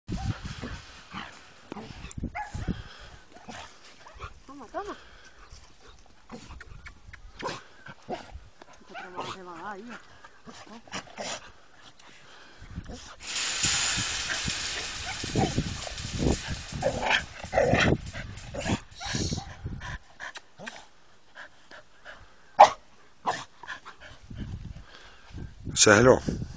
Toma, toma. Otra más se va ahí. Say hello.